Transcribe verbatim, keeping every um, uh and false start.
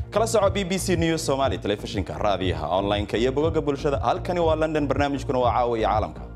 kala soco B B C News Somali telefishinka raadiyaha online-ka iyo bogagga bulshada halkani waa London barnaamijkuna waa caawa iyo caalamka